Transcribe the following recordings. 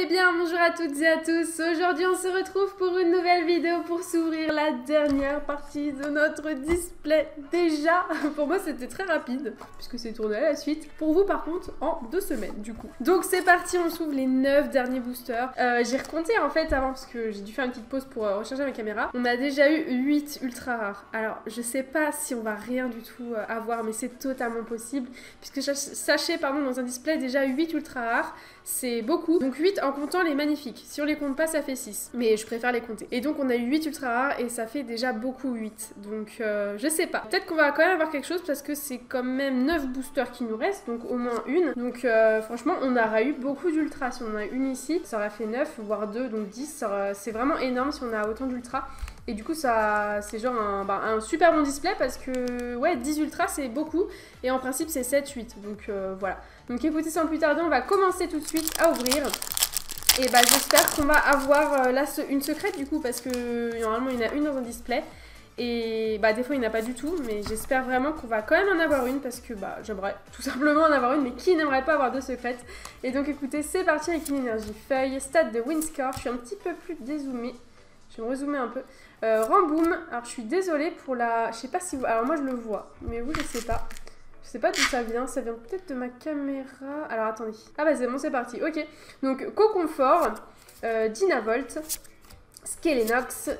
bien, bonjour à toutes et à tous. Aujourd'hui, on se retrouve pour une nouvelle vidéo pour s'ouvrir la dernière partie de notre display. Déjà, pour moi, c'était très rapide puisque c'est tourné à la suite. Pour vous, par contre, en 2 semaines du coup. Donc c'est parti, on s'ouvre les 9 derniers boosters. J'ai recompté en fait avant parce que j'ai dû faire une petite pause pour recharger ma caméra. On a déjà eu 8 ultra rares. Alors, je sais pas si on va rien du tout avoir, mais c'est totalement possible puisque sachez, pardon, dans un display déjà 8 ultra rares. C'est beaucoup, donc 8 en comptant les magnifiques. Si on les compte pas, ça fait 6. Mais je préfère les compter. Et donc on a eu 8 ultra rares et ça fait déjà beaucoup 8. Donc je sais pas. Peut-être qu'on va quand même avoir quelque chose parce que c'est quand même 9 boosters qui nous restent, donc au moins une. Donc franchement, on aura eu beaucoup d'ultra. Si on en a une ici, ça aurait fait 9, voire 2, donc 10. C'est vraiment énorme si on a autant d'ultra. Et du coup, ça, c'est genre un super bon display parce que, ouais, 10 ultras, c'est beaucoup. Et en principe, c'est 7-8. Donc, voilà. Donc, écoutez, sans plus tarder, on va commencer tout de suite à ouvrir. Et bah, j'espère qu'on va avoir là une secrète, du coup, parce que normalement, il y en a une dans un display. Et bah, des fois, il n'y en a pas du tout. Mais j'espère vraiment qu'on va quand même en avoir une parce que, bah, j'aimerais tout simplement en avoir une. Mais qui n'aimerait pas avoir 2 secrètes? Et donc, écoutez, c'est parti avec une énergie feuille. Stade de Windscore. Je suis un petit peu plus dézoomée. Je vais me rezoomer un peu. Ramboom, alors je suis désolée pour la... Je sais pas si vous... Alors moi je le vois, mais vous je sais pas. Je sais pas d'où ça vient peut-être de ma caméra. Alors attendez. Ah bah c'est bon, c'est parti, ok. Donc Co-Confort, Dynavolt, Skelenox,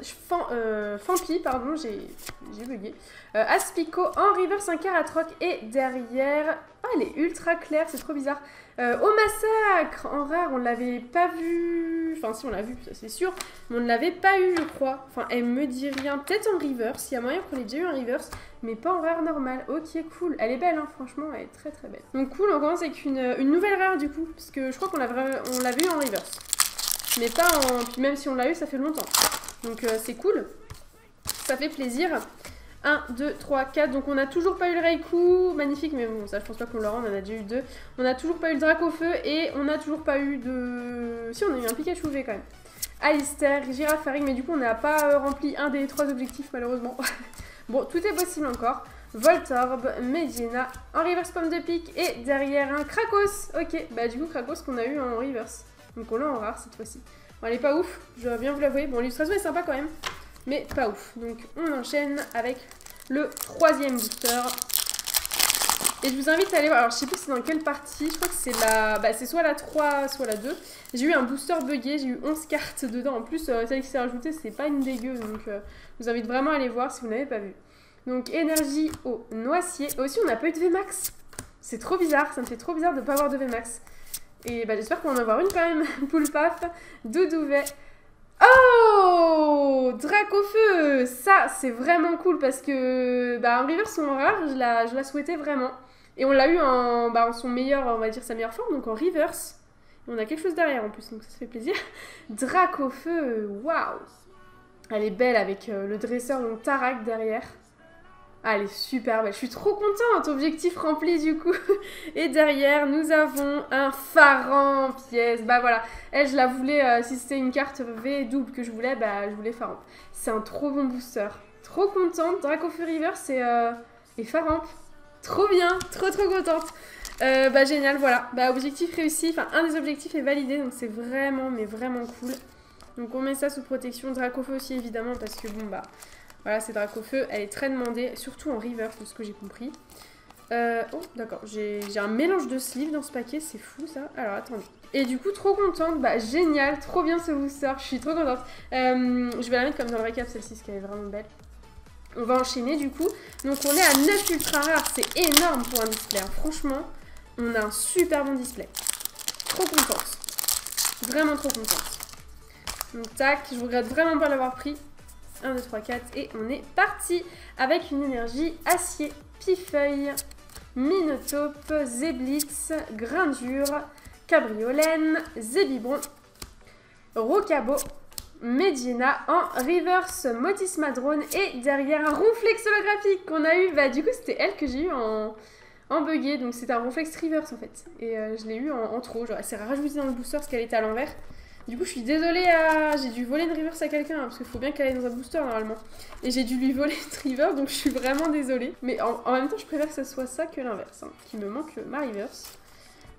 Fampi, pardon, j'ai bugué. Aspico en reverse, un Karatroc et derrière... Ah, elle est ultra claire, c'est trop bizarre. Au massacre, en rare, on l'avait pas vu. Enfin, si, on l'a vu, ça c'est sûr. Mais on ne l'avait pas eu, je crois. Enfin, elle me dit rien. Peut-être en reverse. Il y a moyen qu'on ait déjà eu en reverse. Mais pas en rare normal. Ok, cool. Elle est belle, hein, franchement. Elle est très très belle. Donc, cool. On commence avec une nouvelle rare, du coup. Parce que je crois qu'on l'avait eu en reverse. Mais pas en. Puis même si on l'a eu, ça fait longtemps. Donc, c'est cool. Ça fait plaisir. 1, 2, 3, 4, donc on n'a toujours pas eu le Raikou, magnifique, mais bon, ça je pense pas qu'on l'aura, on en a déjà eu 2. On n'a toujours pas eu le Dracofeu et on n'a toujours pas eu de... Si, on a eu un Pikachu V quand même. Alistair, Girafarig, mais du coup on n'a pas rempli un des 3 objectifs malheureusement. Bon, tout est possible encore. Voltorb, Medina, en reverse pomme de pique et derrière un Krakos. Ok, bah du coup Krakos qu'on a eu en reverse. Donc on l'a en rare cette fois-ci. Bon, elle est pas ouf, je dois bien vous l'avouer. Bon, l'illustration est sympa quand même. Mais pas ouf. Donc on enchaîne avec le 3e booster. Et je vous invite à aller voir. Alors je sais plus c'est dans quelle partie. Je crois que c'est la... Bah c'est soit la 3, soit la 2. J'ai eu un booster buggé. J'ai eu 11 cartes dedans. En plus, celle qui s'est rajoutée, c'est pas une dégueu. Donc je vous invite vraiment à aller voir si vous n'avez pas vu. Donc énergie au noisier. Et aussi on n'a pas eu de VMAX. C'est trop bizarre. Ça me fait trop bizarre de ne pas avoir de VMAX. Et bah j'espère qu'on va en avoir une quand même. Poulpaf, Doudouvet. Oh, Dracofeu, ça c'est vraiment cool parce que bah, en reverse ou en rare, je la souhaitais vraiment. Et on l'a eu en son meilleur, on va dire sa meilleure forme, donc en reverse. Et on a quelque chose derrière en plus, donc ça fait plaisir. Dracofeu, waouh. Elle est belle avec le dresseur, donc Tarak derrière. Ah, elle est super belle, je suis trop contente, objectif rempli du coup. Et derrière, nous avons un Faramp pièce. Bah voilà, elle je la voulais, si c'était une carte V double que je voulais, bah je voulais Faramp. C'est un trop bon booster. Trop contente, Dracofeu Reverse et Faramp. Trop bien, trop contente. Bah génial, voilà. Bah objectif réussi, enfin un des objectifs est validé, donc c'est vraiment, mais vraiment cool. Donc on met ça sous protection, Dracofeu aussi évidemment, parce que bon bah... Voilà, c'est Dracofeu, elle est très demandée, surtout en reverse, de ce que j'ai compris. Oh, d'accord, j'ai un mélange de sleeves dans ce paquet, c'est fou ça. Alors, attendez. Et du coup, trop contente, bah génial, trop bien ce booster, je suis trop contente. Je vais la mettre comme dans le récap, celle-ci, parce qu'elle est vraiment belle. On va enchaîner du coup. Donc, on est à 9 ultra rares, c'est énorme pour un display. Hein. Franchement, on a un super bon display. Trop contente. Vraiment trop contente. Donc, tac, je regrette vraiment pas l'avoir pris. 1, 2, 3, 4 et on est parti avec une énergie acier, Pifeuille, Minotape, Zeblitz, Grindure, Cabriolène, Zébibron, Rocabo, Medina en reverse, Motismadrone et derrière un Ronflex holographique qu'on a eu, bah du coup c'était elle que j'ai eu en buggé, donc c'était un Ronflex reverse en fait et je l'ai eu en trop, genre elle s'est rajoutée dans le booster parce qu'elle était à l'envers. Du coup, je suis désolée, j'ai dû voler une reverse à quelqu'un, hein, parce qu'il faut bien qu'elle aille dans un booster normalement. Et j'ai dû lui voler une reverse, donc je suis vraiment désolée. Mais en même temps, je préfère que ce soit ça que l'inverse, hein, qui me manque ma reverse.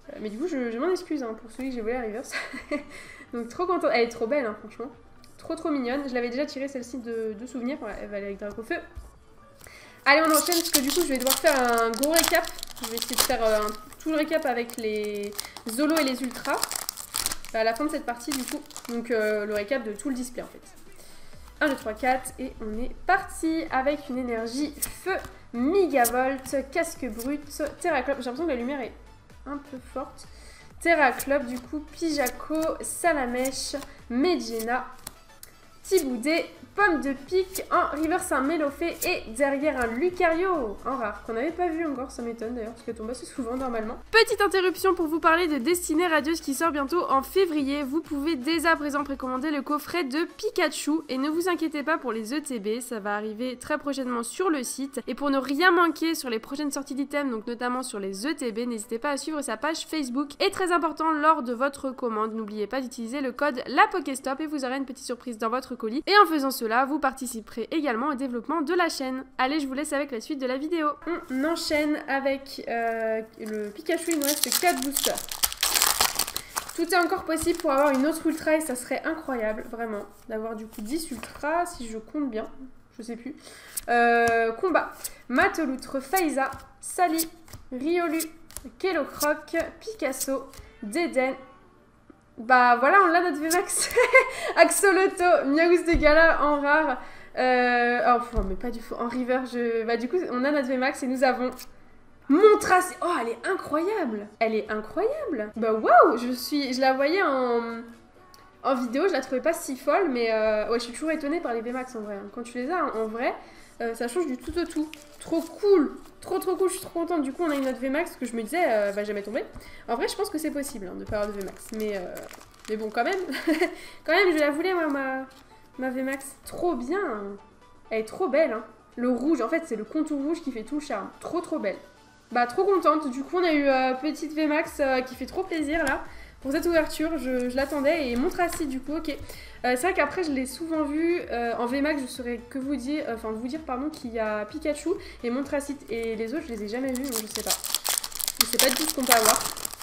Mais du coup, je m'en excuse hein, pour celui que j'ai volé à Reverse. Donc trop contente. Elle est trop belle, hein, franchement. Trop mignonne. Je l'avais déjà tirée celle-ci de souvenir. Ouais, elle va aller avec Dracofeu. Allez, on enchaîne parce que du coup, je vais devoir faire un gros récap. Je vais essayer de faire tout le récap avec les Zolos et les Ultras. À la fin de cette partie, du coup. Donc, le récap de tout le display, en fait. 1, 2, 3, 4. Et on est parti avec une énergie feu, Migavolt, casque brut, Terraclope. J'ai l'impression que la lumière est un peu forte. Terraclope, du coup, Pijaco, Salamèche, Medjena, Tiboudet, Pomme de Pique, en reverse un Mélofée et derrière un Lucario en rare, qu'on n'avait pas vu encore, ça m'étonne d'ailleurs, parce qu'elle tombe assez souvent normalement. Petite interruption pour vous parler de Destinée Radieuse qui sort bientôt en février. Vous pouvez dès à présent précommander le coffret de Pikachu et ne vous inquiétez pas pour les ETB, ça va arriver très prochainement sur le site. Et pour ne rien manquer sur les prochaines sorties d'items, donc notamment sur les ETB, n'hésitez pas à suivre sa page Facebook. Et très important, lors de votre commande, n'oubliez pas d'utiliser le code LAPOKESTOP et vous aurez une petite surprise dans votre colis. Et en faisant cela, vous participerez également au développement de la chaîne. Allez, je vous laisse avec la suite de la vidéo. On enchaîne avec le Pikachu, il nous reste 4 boosters. Tout est encore possible pour avoir une autre ultra et ça serait incroyable, vraiment, d'avoir du coup 10 ultras, si je compte bien, je sais plus. Combat, Mateloutre, Faiza, Sally, Riolu, Kellocroc, Picasso, Deden. Bah voilà, on l'a notre VMAX. Axoloto, Miaouz de Gala en rare. Oh, mais pas du tout. En river, bah du coup, on a notre VMAX et nous avons Montracé. Oh, elle est incroyable. Elle est incroyable. Bah waouh, je la voyais en vidéo, je la trouvais pas si folle, mais ouais, je suis toujours étonnée par les VMAX en vrai. Quand tu les as en vrai, ça change du tout au tout. Trop cool. Trop cool, je suis trop contente. Du coup, on a une note VMAX que je me disais, va jamais tomber. En vrai, je pense que c'est possible hein, de pas avoir de VMAX. Mais bon, quand même. Quand même, je la voulais, moi, ma VMAX. Trop bien. Elle est trop belle. Hein. Le rouge, en fait, c'est le contour rouge qui fait tout le charme. Trop belle. Bah, trop contente. Du coup, on a eu petite VMAX qui fait trop plaisir, là. Pour cette ouverture, je l'attendais. Et Montracé, du coup, ok. C'est vrai qu'après, je l'ai souvent vu. En VMAX, je saurais que vous dire, qu'il y a Pikachu et Montracé. Et les autres, je les ai jamais vus, donc je sais pas. Je sais pas du tout ce qu'on peut avoir.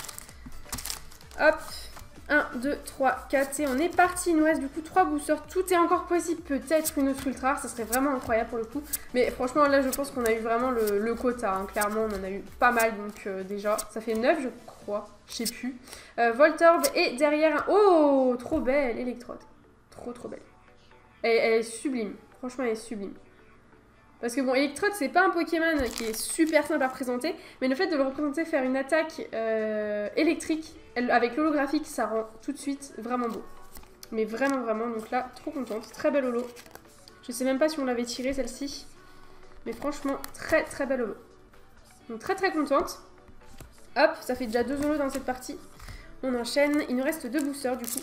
Hop. 1, 2, 3, 4 et on est parti. Il nous reste du coup 3 boosters. Tout est encore possible. Peut-être une autre ultra. Ça serait vraiment incroyable pour le coup. Mais franchement, là, je pense qu'on a eu vraiment le quota. Hein. Clairement, on en a eu pas mal. Donc déjà, ça fait 9, je crois. Je sais plus. Voltorb et derrière un... Oh, trop belle. Electrode. Trop belle. Elle est sublime. Franchement, elle est sublime. Parce que bon, Electrode, c'est pas un Pokémon qui est super simple à représenter, mais le fait de le représenter faire une attaque électrique, avec l'holographique, ça rend tout de suite vraiment beau. Mais vraiment, donc là, trop contente. Très belle holo. Je sais même pas si on l'avait tirée, celle-ci. Mais franchement, très belle holo. Donc très contente. Hop, ça fait déjà 2 holos dans cette partie. On enchaîne. Il nous reste 2 boosters, du coup.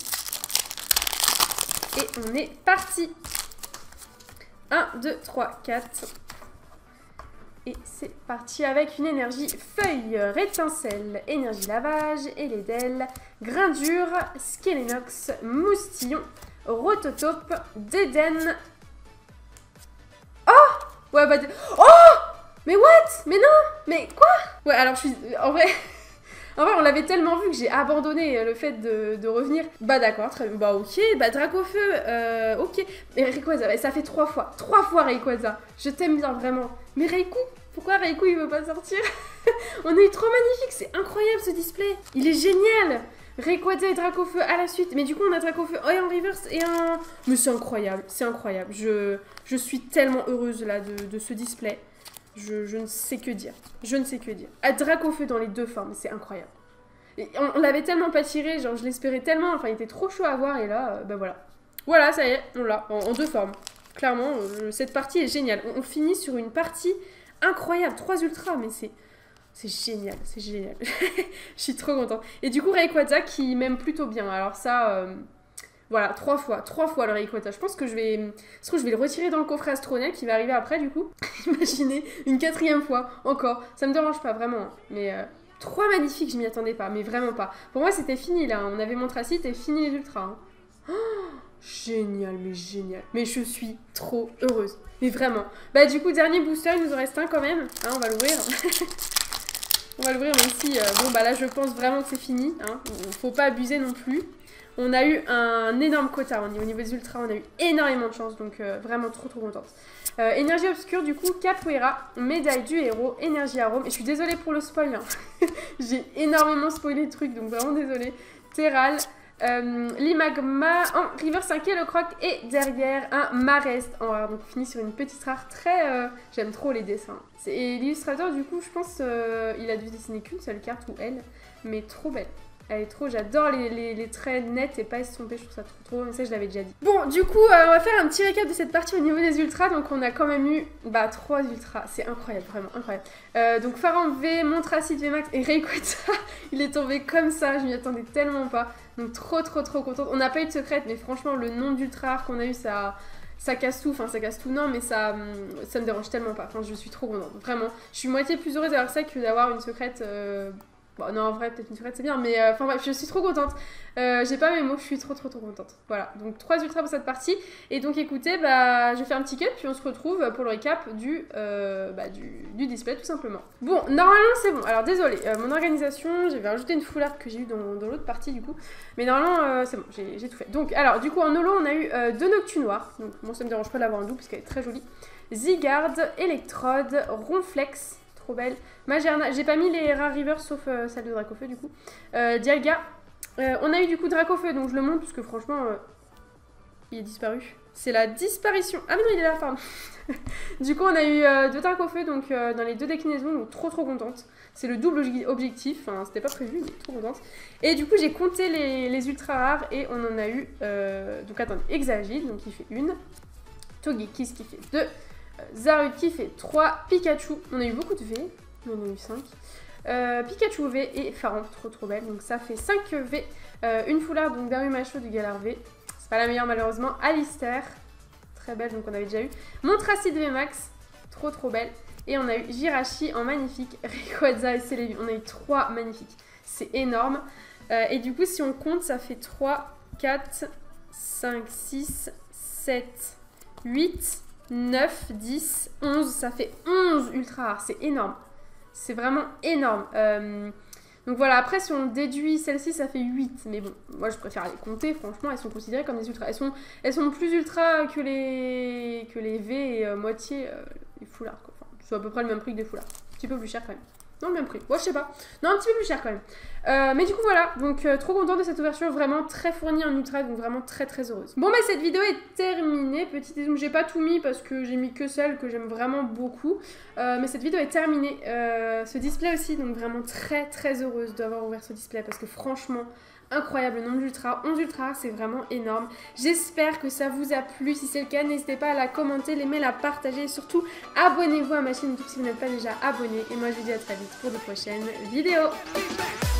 Et on est parti. 1, 2, 3, 4. Et c'est parti avec une énergie feuille, rétincelle, énergie lavage, Elédel, grindure, Skelenox, moustillon, rototope, Deden. Oh ouais bah... Oh mais what? Mais non. Mais quoi? Ouais alors je suis... En vrai... En vrai, on l'avait tellement vu que j'ai abandonné le fait de revenir. Bah d'accord, très bien. Bah ok, bah Dracofeu, ok. Mais Rayquaza, ça fait 3 fois. 3 fois Rayquaza. Je t'aime bien, vraiment. Mais Raikou, pourquoi Raikou il veut pas sortir? On a eu trop magnifique, c'est incroyable ce display. Il est génial. Rayquaza et Dracofeu à la suite. Mais du coup, on a Dracofeu et en reverse et en... Mais c'est incroyable, c'est incroyable. Je suis tellement heureuse là de ce display. Je ne sais que dire. Je ne sais que dire. À Dracofeu dans les 2 formes, c'est incroyable. Et on l'avait tellement pas tiré, genre je l'espérais tellement, enfin il était trop chaud à voir et là, bah voilà. Voilà, ça y est, on l'a, en 2 formes. Clairement, cette partie est géniale. On finit sur une partie incroyable, 3 ultras, mais c'est génial, c'est génial. Je suis trop contente. Et du coup, Rayquaza qui m'aime plutôt bien, alors ça... Voilà, 3 fois le Rayquaza. Je pense que je vais le retirer dans le coffret Astronel qui va arriver après du coup. Imaginez, une 4e fois, encore. Ça me dérange pas vraiment, mais 3 magnifiques, je m'y attendais pas, mais vraiment pas. Pour moi, c'était fini là, on avait Montracé, c'était fini les ultras. Hein. Oh, génial, mais génial. Mais je suis trop heureuse, mais vraiment. Bah du coup, dernier booster, il nous en reste un quand même. Hein, on va l'ouvrir. On va l'ouvrir même si, bon bah là je pense vraiment que c'est fini, hein. Faut pas abuser non plus. On a eu un énorme quota au niveau des ultras, on a eu énormément de chance, donc vraiment trop contente. Énergie obscure, du coup, Capoeira, médaille du héros, énergie arôme. Et je suis désolée pour le spoil, hein. J'ai énormément spoilé le truc, donc vraiment désolée. Terral, l'Imagma en River 5 et le croc. Et derrière, un Marest en rare. Donc fini sur une petite rare très... J'aime trop les dessins. Et l'illustrateur, du coup, je pense il a dû dessiner qu'une seule carte, ou elle, mais trop belle. Elle est trop, j'adore les traits nets et pas estompés, je trouve ça trop beau, mais ça je l'avais déjà dit. Bon, du coup, on va faire un petit récap de cette partie au niveau des ultras. Donc on a quand même eu 3 ultras, c'est incroyable, vraiment incroyable. Donc Pharaon V, Montracid VMAX et Rayquaza, il est tombé comme ça, je m'y attendais tellement pas. Donc trop contente. On n'a pas eu de secrète, mais franchement le nombre d'ultra rares qu'on a eu, ça casse tout, enfin ça casse tout non, mais ça me dérange tellement pas, enfin je suis trop contente, vraiment. Je suis moitié plus heureuse d'avoir ça que d'avoir une secrète... Bon, non, en vrai, peut-être une secrète, c'est bien, mais enfin bref, je suis trop contente. J'ai pas mes mots, je suis trop contente. Voilà, donc 3 ultras pour cette partie. Et donc écoutez, je vais faire un petit cut, puis on se retrouve pour le récap du display, tout simplement. Bon, normalement, c'est bon. Alors, désolé, mon organisation, j'avais rajouté une foulard que j'ai eu dans l'autre partie, du coup. Mais normalement, c'est bon, j'ai tout fait. Donc, alors, du coup, en holo, on a eu 2 Noctu noirs. Donc, bon, ça me dérange pas d'avoir un double, parce qu'elle est très jolie. Zygarde, Electrode, Ronflex. Trop belle. Magerna, j'ai pas mis les rares rivers sauf celle de Dracofeu du coup. Dialga. On a eu du coup Dracofeu, donc je le montre parce que franchement il est disparu. C'est la disparition. Ah mais non, il est là, pardon. Du coup on a eu 2 Dracofeu donc dans les 2 déclinaisons, donc trop contente. C'est le double objectif, enfin c'était pas prévu, mais trop contente. Et du coup j'ai compté les ultra rares et on en a eu donc attendez, Exagile, donc il fait 1. Togekiss qui fait 2. Zaru qui fait 3, Pikachu, on a eu beaucoup de V, on en a eu 5, Pikachu V et Pharaon, trop belle, donc ça fait 5 V, une foulard donc d'Arumacho du Galar V, c'est pas la meilleure malheureusement, Alistair, très belle, donc on avait déjà eu, Montracid VMAX, trop belle, et on a eu Jirachi en magnifique, Rayquaza et Celebi, on a eu 3 magnifiques, c'est énorme, et du coup si on compte ça fait 3, 4, 5, 6, 7, 8, 9, 10, 11, ça fait 11 ultra rares, c'est énorme. C'est vraiment énorme. Donc voilà, après si on déduit celle-ci, ça fait 8. Mais bon, moi je préfère les compter, franchement, elles sont considérées comme des ultras. Elles sont plus ultra que les V et moitié les foulards. Quoi. Enfin, c'est à peu près le même prix que des foulards. Un petit peu plus cher quand même. Non, le même prix. Ouais, je sais pas. Non, un petit peu plus cher quand même. Mais du coup, voilà. Donc, trop contente de cette ouverture. Vraiment très fournie en ultra. Donc, vraiment très heureuse. Bon, bah, cette vidéo est terminée. Petit dézoom, j'ai pas tout mis parce que j'ai mis que celle que j'aime vraiment beaucoup. Mais cette vidéo est terminée. Ce display aussi. Donc, vraiment très heureuse d'avoir ouvert ce display parce que franchement... incroyable, le nombre d'ultras, 11 ultras, c'est vraiment énorme. J'espère que ça vous a plu. Si c'est le cas, n'hésitez pas à la commenter, l'aimer, la partager et surtout abonnez-vous à ma chaîne YouTube si vous n'êtes pas déjà abonné. Et moi je vous dis à très vite pour de prochaines vidéos.